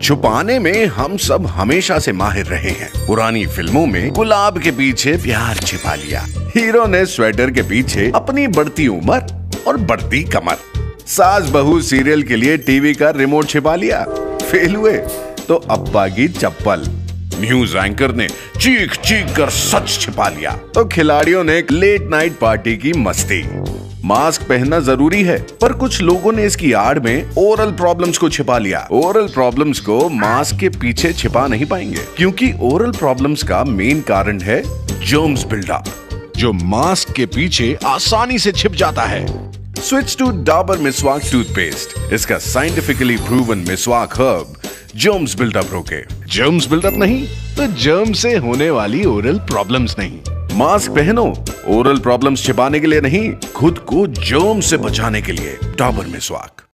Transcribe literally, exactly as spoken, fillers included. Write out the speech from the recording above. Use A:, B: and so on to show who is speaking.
A: छुपाने में हम सब हमेशा से माहिर रहे हैं। पुरानी फिल्मों में गुलाब के पीछे प्यार छिपा लिया, हीरो ने स्वेटर के पीछे अपनी बढ़ती उम्र और बढ़ती कमर, सास बहू सीरियल के लिए टीवी का रिमोट छिपा लिया, फेल हुए तो अब्बा की चप्पल, न्यूज एंकर ने चीख चीख कर सच छिपा लिया तो खिलाड़ियों ने लेट नाइट पार्टी की मस्ती। मास्क पहनना जरूरी है, पर कुछ लोगों ने इसकी आड़ में ओरल प्रॉब्लम्स को छिपा लिया। ओरल प्रॉब्लम्स को मास्क के पीछे छिपा नहीं पाएंगे, क्योंकि ओरल प्रॉब्लम्स का मेन कारण है जर्म्स बिल्डअप, जो मास्क के पीछे आसानी से छिप जाता है। Switch to Dabur Meswak toothpaste. इसका scientifically proven Meswak herb germs buildup रोके। जर्म्स बिल्डअप नहीं तो जर्म से होने वाली ओरल प्रॉब्लम्स नहीं। मास्क पहनो ओरल प्रॉब्लम्स छिपाने के लिए नहीं, खुद को जर्म से बचाने के लिए। डाबर मिसवाक।